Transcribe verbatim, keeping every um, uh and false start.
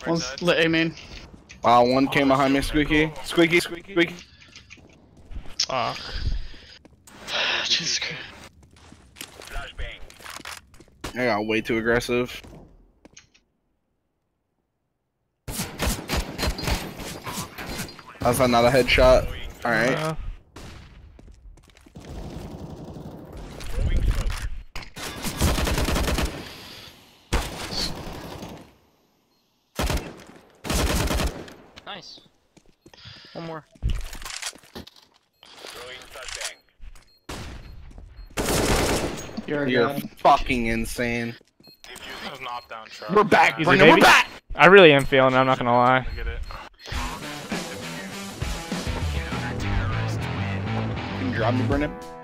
One's lit A main. Uh, one came behind me, squeaky. Squeaky, squeaky, squeaky. Fuck. Jesus Christ. I got way too aggressive. That's not a headshot. Alright. Uh, Nice. One more. You're, You're God. fucking insane. That was knockdown shot. We're back, Easy, Brendan, we're baby. back! I really am feeling it, I'm not gonna lie. I get it. Can you drop me, Brendan?